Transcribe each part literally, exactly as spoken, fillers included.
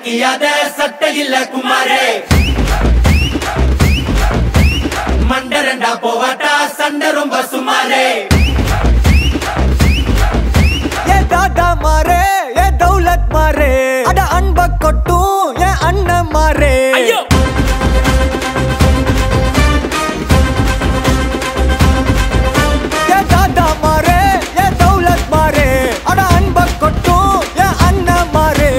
கியாத சட்டை இல்ல குமாரே மண்டரண்டா போவாட்டா சண்டை ரொம்ப சுமாரே ஏ தாதா மாரே ஏ தௌலத் மாரே அட அன்ப கொட்டும் ஏ அண்ணன் மாரே ஐயோ ஏ தாதா மாரே ஏ தௌலத் மாரே அட அன்ப கொட்டும் ஏ அண்ணன் மாரே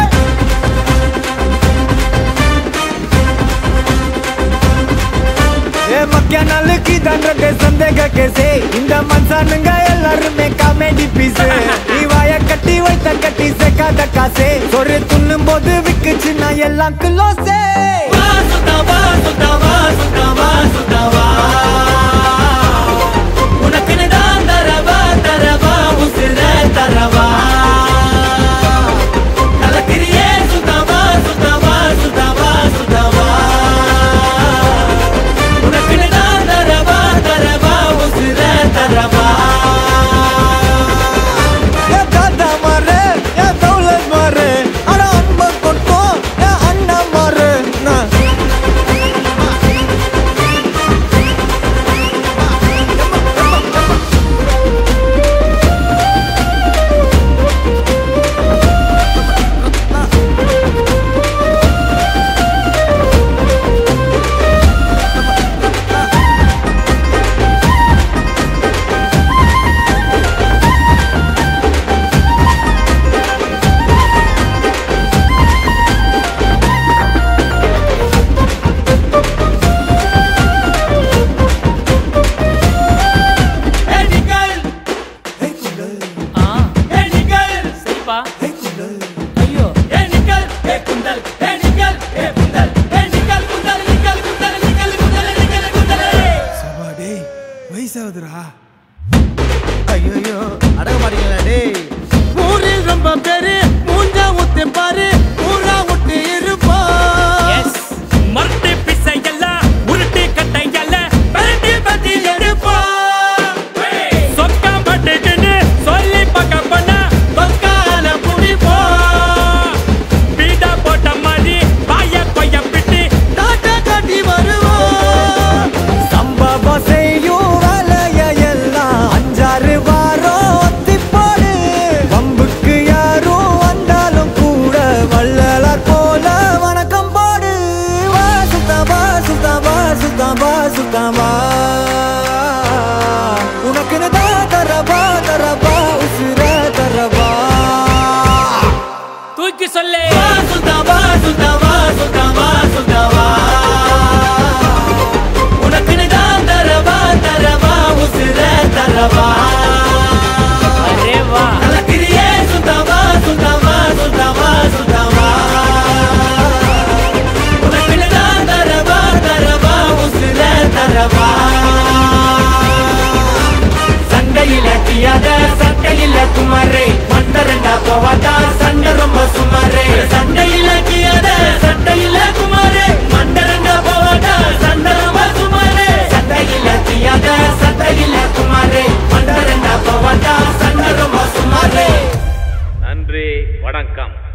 ஏ மக்கிய நாளுக்கு தண்டத்தை சந்தேக கேசே இந்த மனுஷனுங்க எல்லாருமே காமெடி பீஸ் நீ வாய கட்டி வைத்த கட்டி சேர்க்காத காசே ஒரு துண்ணும் போது விக்குச்சு நான் எல்லாம் கிலோசே சுத்தவா சுத்தவா சுத்தவா சுத்தவா உனக்குன்னு தான் தரவா தரவா உசுர தரவா கலக்கிறியே சுத்தவா சுத்தவா சுத்தவா சுத்தவா உனக்குன்னு தான் தரவா தரவா உசுர தரவா ஏ தாத்தா மாரே ஏ தௌலத் மாரே அட அன்ப கொட்டும் ஏ அண்ணன் மாரே நான் ஐயோ அடக மாட்டீங்களா டேய் ஊரில் ரொம்ப பேரு மூஞ்சா ஊத்தி பாரு ஊரா விட்டு இருப்போம் எஸ் மர்டி பிசை எல்லாம் உருட்டி கட்டை எல்லாம் பரட்டி பத்தி எடுப்போம் சொக்கா பட்டுக்குன்னு சொல்லி பக்க பண்ணா தொக்கால புடிப்போம் பீடா போட்ட மாதிரி பாய கொய்ய பிட்டி தாத்தா காட்டி வருவோம் சம்பவம் செய்யும் வேலைய எல்லாம் அஞ்சாறு வாரம் ஒத்தி போடு வம்புக்கு யாரும் வந்தாலும் கூட வள்ளலார் போல வணக்கம் போடு வா சுத்தவா சுத்தவா சுத்தவா சுத்தவா உனக்குன்னு தான் தரவா தரவா உசுர தரவா தூக்கி சொல்லு சுத்தவா சுத்தவா சுத்தவா சுத்தவா உனக்குன்னு தான் தரவா தரவா உசுர தரவா அரே வா கலக்கிறியே சுத்தவா சுத்தவா சுத்தவா சுத்தவா உனக்குன்னு தான் தரவா தரவா உசுர தரவா சண்டையில கியாத சட்டையில குமாரே மண்டரண்டா போவாட்டா சண்டை ரொம்ப சுமாரே சண்டையில கியாத சட்டையில குமாரே மண்டரண்டா போவாட்டா சண்டை ரொம்ப சுமாரே சண்டையில கியாத சட்டையில குமாரே மண்டரண்டா போவாட்டா சண்டை ரொம்ப சுமாரே நன்றி வணக்கம்.